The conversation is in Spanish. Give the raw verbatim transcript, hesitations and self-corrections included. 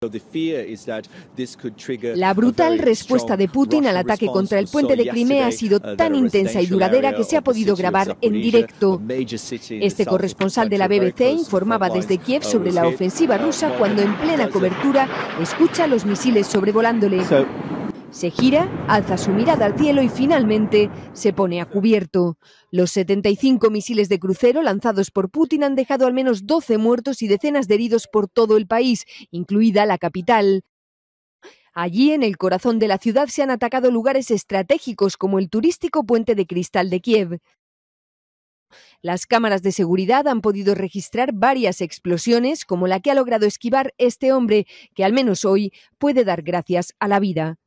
La brutal respuesta de Putin al ataque contra el puente de Crimea ha sido tan intensa y duradera que se ha podido grabar en directo. Este corresponsal de la B B C informaba desde Kiev sobre la ofensiva rusa cuando en plena cobertura escucha los misiles sobrevolándole. Se gira, alza su mirada al cielo y finalmente se pone a cubierto. Los setenta y cinco misiles de crucero lanzados por Putin han dejado al menos doce muertos y decenas de heridos por todo el país, incluida la capital. Allí, en el corazón de la ciudad, se han atacado lugares estratégicos como el turístico Puente de Cristal de Kiev. Las cámaras de seguridad han podido registrar varias explosiones, como la que ha logrado esquivar este hombre, que al menos hoy puede dar gracias a la vida.